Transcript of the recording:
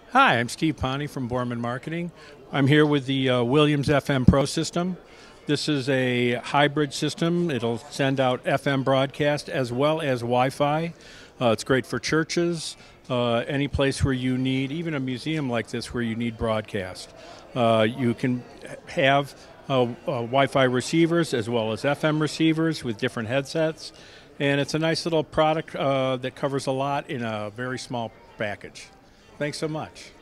Hi, I'm Steve Ponte from Borman Marketing. I'm here with the Williams FM Pro system. This is a hybrid system. It'll send out FM broadcast as well as Wi-Fi. It's great for churches, any place where you need, even a museum like this where you need broadcast. You can have Wi-Fi receivers as well as FM receivers with different headsets. And it's a nice little product that covers a lot in a very small package. Thanks so much.